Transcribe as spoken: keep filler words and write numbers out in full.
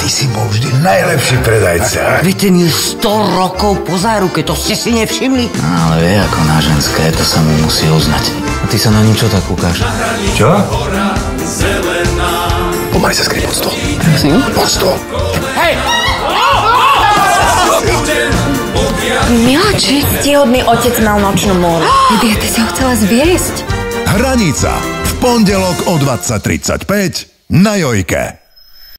ty si bol vždy najlepší predajca. Vy ten je sto rokov po záruke, to ste si nevšimli? No, ale vie, ako na ženské, to sa mu musí uznať. A ty sa na niečo tak ukáž. Čo? Pomaly sa skryť pod stôl. Pod stôl. Hej! Miláčik, ctihodný otec mal nočnú moru. Lidia, ty si ho chcela zviesť. Hranica. V pondelok o dvadsať tridsaťpäť na Jojke.